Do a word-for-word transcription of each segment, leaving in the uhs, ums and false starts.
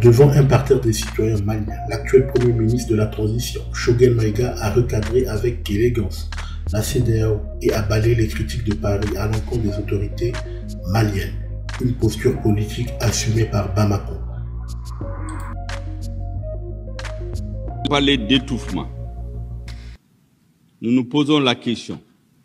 Devant un parterre des citoyens maliens, l'actuel Premier ministre de la transition, Choguel Maïga, a recadré avec élégance la C E D E A O et a balayé les critiques de Paris à l'encontre des autorités maliennes. Une posture politique assumée par Bamako. Parler d'étouffement. Nous nous posons la question.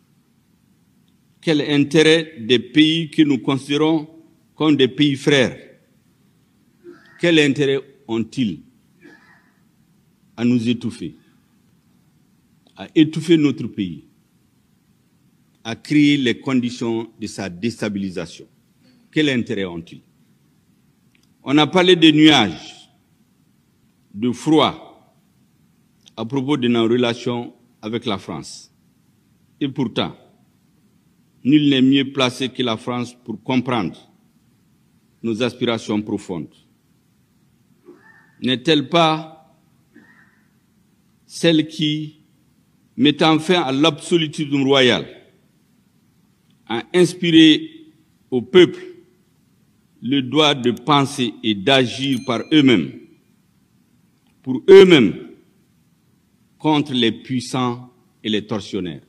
Quel intérêt des pays que nous considérons comme des pays frères, quel intérêt ont-ils à nous étouffer, à étouffer notre pays, à créer les conditions de sa déstabilisation? Quel intérêt ont-ils? On a parlé de nuages, de froid à propos de nos relations avec la France. Et pourtant, nul n'est mieux placé que la France pour comprendre nos aspirations profondes. N'est-elle pas celle qui, mettant fin à l'absolutisme royal, a inspiré au peuple le droit de penser et d'agir par eux-mêmes, pour eux-mêmes, contre les puissants et les tortionnaires?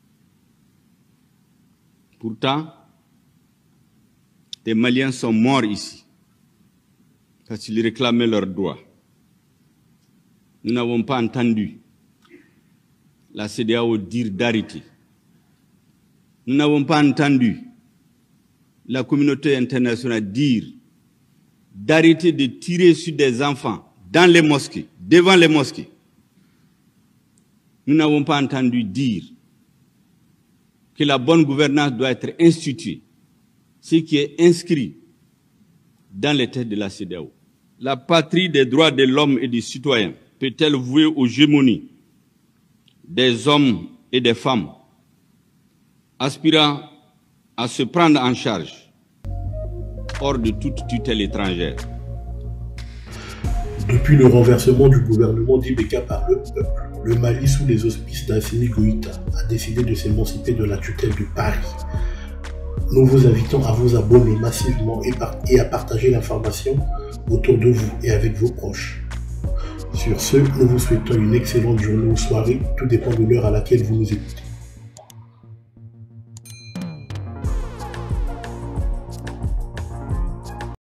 Pourtant, des Maliens sont morts ici, parce qu'ils réclamaient leurs droits. Nous n'avons pas entendu la C E D E A O dire d'arrêter. Nous n'avons pas entendu la communauté internationale dire d'arrêter de tirer sur des enfants dans les mosquées, devant les mosquées. Nous n'avons pas entendu dire que la bonne gouvernance doit être instituée, ce qui est inscrit dans les textes de la C E D E A O. La patrie des droits de l'homme et des citoyens peut-elle vouer aux gémonies des hommes et des femmes aspirant à se prendre en charge hors de toute tutelle étrangère? Depuis le renversement du gouvernement d'Ibeka par le peuple, le Mali, sous les auspices d'Assimi Goïta, a décidé de s'émanciper de la tutelle de Paris. Nous vous invitons à vous abonner massivement et à partager l'information autour de vous et avec vos proches. Sur ce, nous vous souhaitons une excellente journée ou soirée, tout dépend de l'heure à laquelle vous nous écoutez.